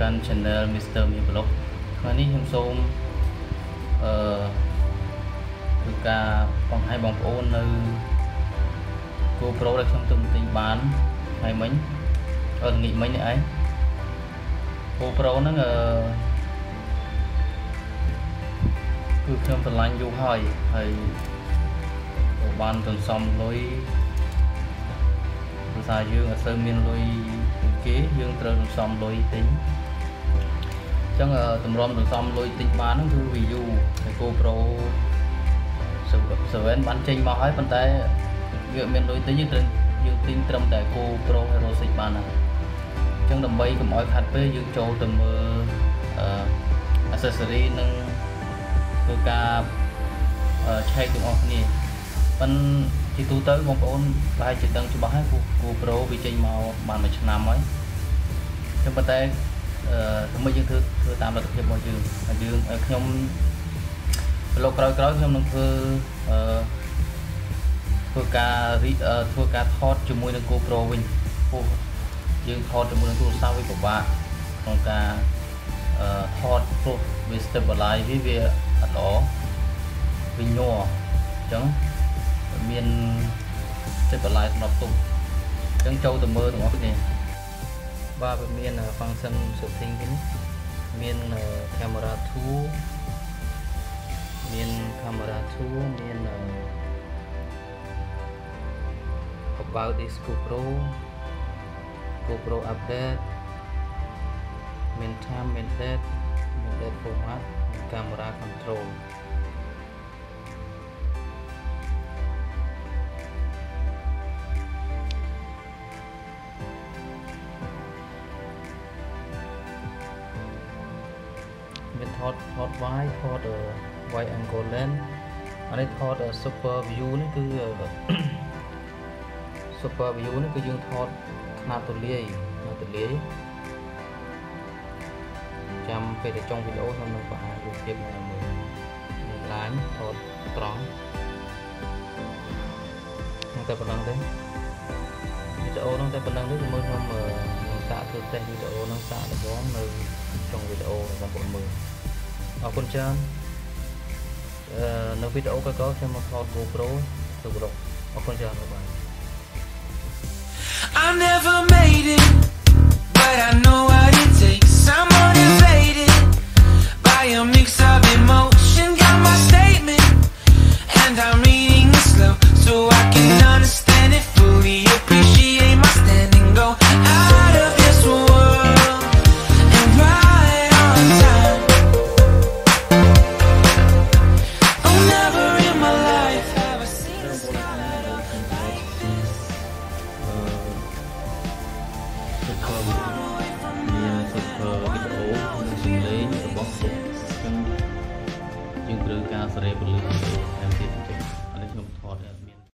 កាន់ channel Mr. Mi Blog ថ្ងៃនេះខ្ញុំសូមគឺការបង្ហាញបងប្អូននៅ GoPro ដែលខ្ញុំទិញបានថ្ងៃមិញងាកមិញនេះឯង GoPro ហ្នឹងគឺខ្ញុំឆ្លាញ់យូរហើយបានសន្សំលុយភាសាយើងអត់សូវមានលុយគេយើងត្រូវសន្សំលុយទិញអញ្ចឹងតម្រាំសន្សំលុយទិញបានហ្នឹងគឺ view នៃ GoPro 7 បានចេញមកហើយប៉ុន្តែវាមានលុយទិញយើងទិញត្រឹមតែ GoPro Hero 6បានហើយអញ្ចឹងដើម្បីកុំឲ្យខាត់ពេកយើងចូលទៅមើលaccessory និងធ្វើការឆែកទាំងអស់គ្នាប៉ុន្តែជាទូទៅបងប្អូនប្រហែលជាដឹងច្បាស់ហើយ GoPro វាចេញមកបានមួយឆ្នាំហើយចឹងប៉ុន្តែធ្វើយើងធ្វើតាមលទ្ធភាពរបស់យើងហើយខ្ញុំលោកក្រោយខ្ញុំនឹងធ្វើការថតជាមួយនឹង GoPro វិញពោះយើងថតជាមួយនឹងទូរស័ព្ទវាពិបាកក្នុងការថតព្រោះវា stabilize វាអត់ល្អវាញ័រអញ្ចឹងមាន stabilize សម្រាប់ទុកអញ្ចឹងចូលទៅមើលទាំងអស់គ្នាបាទវាមាន function setting នេះមាន camera tool មាន about this GoPro update មាន time មាន date format camera controlមានថតwide angle lens អានេះថត super view នេះគឺ super view នេះគឺយើងថតខ្នាតទូលាយចាំពេលទៅចុងវីដេអូខ្ញុំនឹងបង្ហាញរូបភាពមួយមើលឡាញថតត្រង់ហ្នឹងតែប៉ុណ្ណឹងទេវីដេអូហ្នឹងតែប៉ុណ្ណឹងទេមើលខ្ញុំសាកធ្វើតេស្តវីដេអូហ្នឹងសាកដំបូងនៅចុងវីដេអូបងប្អូនមើលអរគុណច្រើននៅវីដេអូក្រោយៗខ្ញុំមកថត GoPro ទៅប្រុសអរគុណច្រើនបាទ I never made it but I know what it takes I'm motivated by a mix of emotion got my statement and I'm reading it slow so I can understand it fully appreciate my standing go out of this world and right on time oh never in my life have I seen a sky like this យើងត្រូវការសេរីពលិវីដេអូតាមទៀតអញ្ចឹងឥឡូវខ្ញុំថត